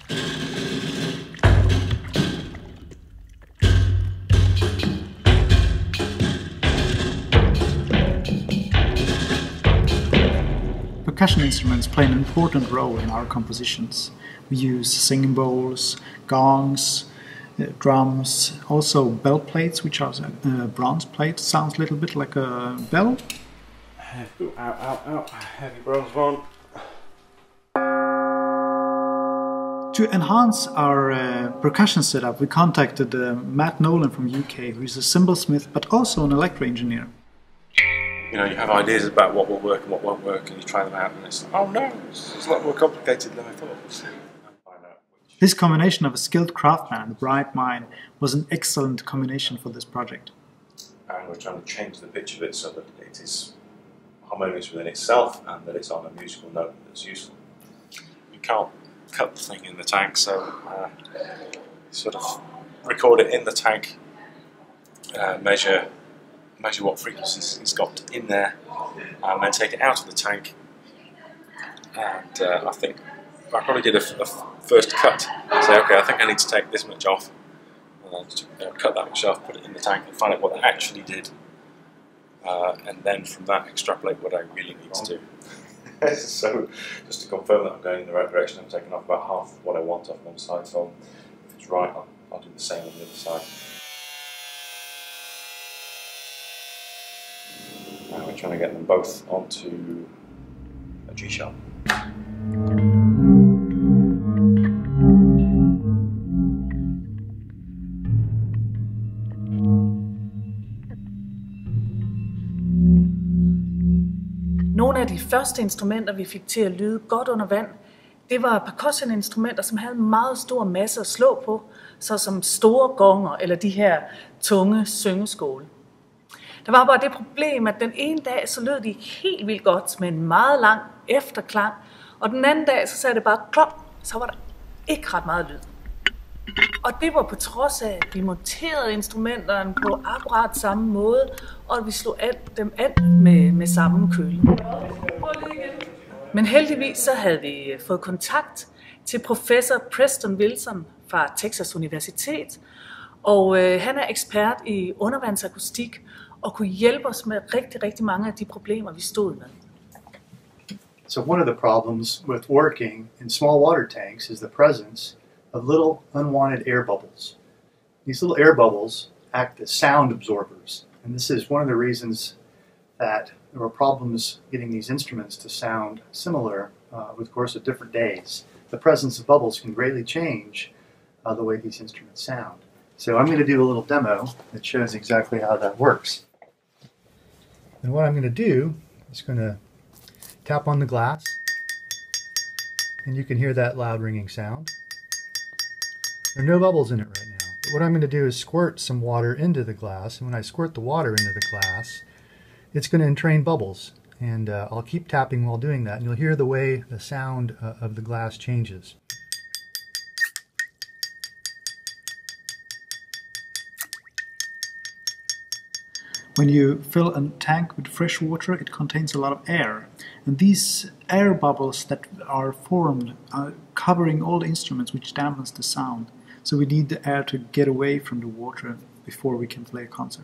Percussion instruments play an important role in our compositions. We use singing bowls, gongs, drums, also bell plates, which are bronze plate. Sounds a little bit like a bell. Ow, ow, ow, heavy bronze one. To enhance our percussion setup, we contacted Matt Nolan from UK, who is a cymbalsmith but also an electro engineer. You know, you have ideas about what will work and what won't work, and you try them out, and it's like, oh no, it's a lot more complicated than I thought. This combination of a skilled craftsman and a bright mind was an excellent combination for this project. And we're trying to change the pitch of it so that it is harmonious within itself and that it's on a musical note that's useful. You can't cut the thing in the tank, so sort of record it in the tank, measure what frequencies it's got in there, and then take it out of the tank. And I think I probably did a first cut. Say, okay, I think I need to take this much off, and then cut that much off, put it in the tank, and find out what that actually did, and then from that extrapolate what I really need to do. So, just to confirm that I'm going in the right direction, I'm taking off about half of what I want off one side. So, if it's right, I'll do the same on the other side. Now we're trying to get them both onto a G sharp. Nogle af de første instrumenter, vi fik til at lyde godt under vand, det var percussion-instrumenter, som havde en meget stor masse at slå på, såsom store gonger eller de her tunge syngeskåle. Der var bare det problem, at den ene dag så lød de helt vildt godt med en meget lang efterklang, og den anden dag så sagde det bare klop, så var der ikke ret meget lyd. Og det var på trods af, at vi monterede instrumenterne på akkurat samme måde, og at vi slog dem an med samme køle. Men heldigvis så havde vi fået kontakt til professor Preston Wilson fra Texas Universitet, og han er ekspert i undervandsakustik og kunne hjælpe os med rigtig mange af de problemer, vi stod med. So one of the problems with working in small water tanks is the presence of little unwanted air bubbles. These little air bubbles act as sound absorbers, and this is one of the reasons that there were problems getting these instruments to sound similar with the course of different days. The presence of bubbles can greatly change the way these instruments sound. So I'm going to do a little demo that shows exactly how that works. And what I'm going to do is going to tap on the glass, and you can hear that loud ringing sound. There are no bubbles in it right now. But what I'm going to do is squirt some water into the glass, and when I squirt the water into the glass, it's going to entrain bubbles. And I'll keep tapping while doing that, and you'll hear the way the sound of the glass changes. When you fill a tank with fresh water, it contains a lot of air. And these air bubbles that are formed are covering all the instruments, which dampens the sound. So we need the air to get away from the water before we can play a concert.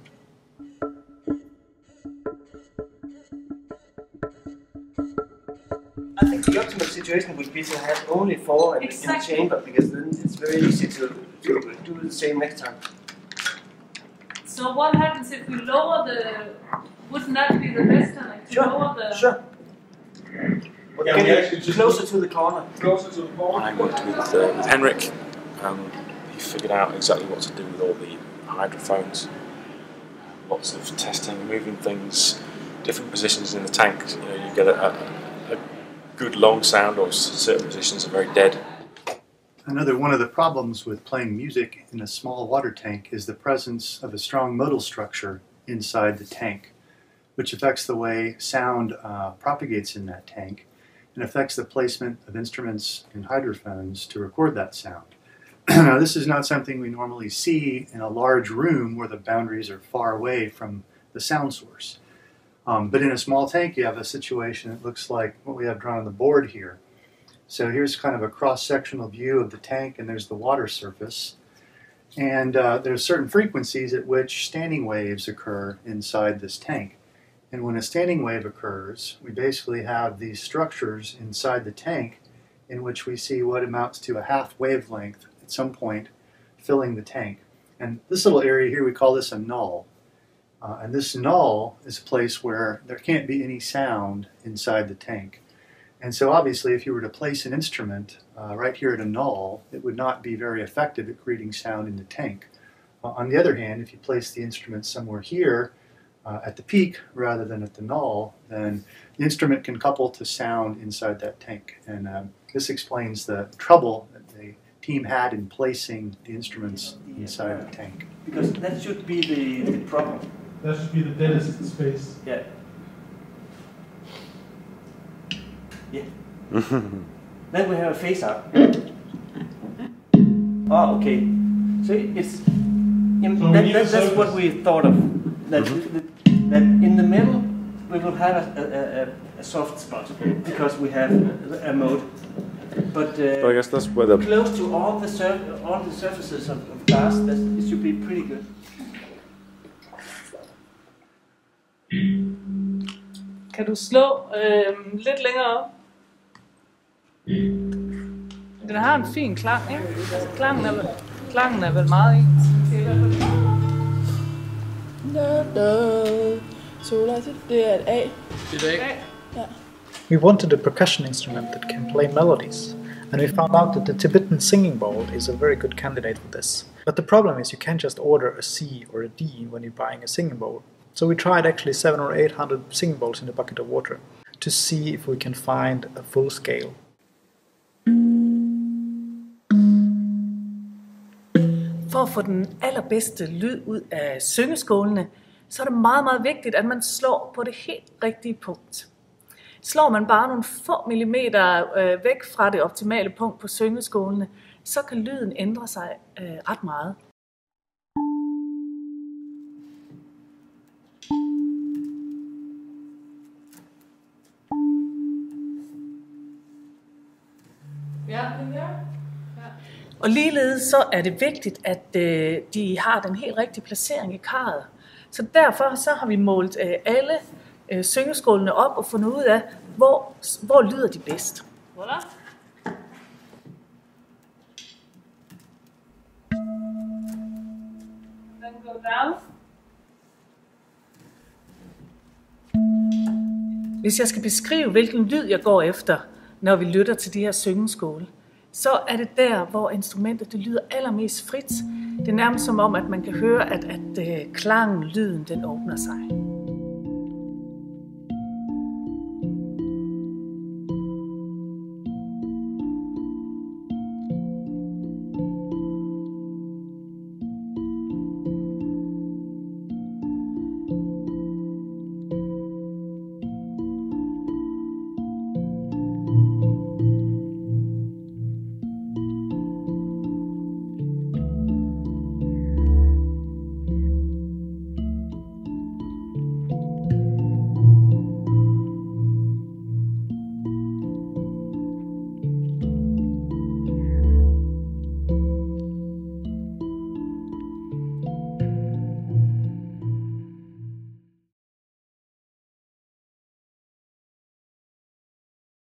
I think the optimal situation would be to have only four in the chamber, because then it's very easy to do the same next time. So what happens if we lower the... Wouldn't that be the best time? Sure, lower the... sure. Yeah, we actually just closer to the corner. Closer to the corner. I worked with Henrik. He figured out exactly what to do with all the hydrophones. Lots of testing, moving things, different positions in the tank. You know, you get a good long sound, or certain positions are very dead. Another one of the problems with playing music in a small water tank is the presence of a strong modal structure inside the tank, which affects the way sound propagates in that tank and affects the placement of instruments and hydrophones to record that sound. Now, this is not something we normally see in a large room where the boundaries are far away from the sound source. But in a small tank, you have a situation that looks like what we have drawn on the board here. So here's kind of a cross-sectional view of the tank, and there's the water surface. And there's certain frequencies at which standing waves occur inside this tank. And when a standing wave occurs, we basically have these structures inside the tank in which we see what amounts to a half wavelength at some point filling the tank. And this little area here, we call this a null. And this null is a place where there can't be any sound inside the tank. And so obviously if you were to place an instrument right here at a null, it would not be very effective at creating sound in the tank. On the other hand, if you place the instrument somewhere here at the peak rather than at the null, then the instrument can couple to sound inside that tank. And this explains the trouble that the team had in placing the instruments inside the tank. Because that should be the problem. That should be the deadest space. Yeah. Yeah. Then we have a face out. Oh, okay. So it's that's what we thought of. That in the middle we will have a soft spot because we have a mode. But I guess that's where the close to all the surfaces of glass, it should be pretty good. Kan du slå lidt længere op? Den har en fin klang, ikke? Altså, klangen er vel meget ens. Det er et A. Det er A. Ja. We wanted a percussion instrument that can play melodies, and we found out that the Tibetan singing bowl is a very good candidate for this. But the problem is you can't just order a C or a D when you're buying a singing bowl. So we tried actually 700 or 800 singing bowls in a bucket of water to see if we can find a full scale. For at få den allerbedste lyd ud af syngeskålene, så er det meget, meget vigtigt, at man slår på det helt rigtige punkt. Slår man bare nogle få millimeter væk fra det optimale punkt på syngeskålene, så kan lyden ændre sig ret meget. Og ligeledes så er det vigtigt, at de har den helt rigtige placering i karret. Så derfor så har vi målt alle syngeskålene op og fundet ud af, hvor lyder de bedst. Voilà. Den går down. Hvis jeg skal beskrive, hvilken lyd jeg går efter, når vi lytter til de her syngeskåle, så er det der, hvor instrumentet det lyder allermest frit. Det er nærmest som om, at man kan høre, at klangen, lyden, den åbner sig.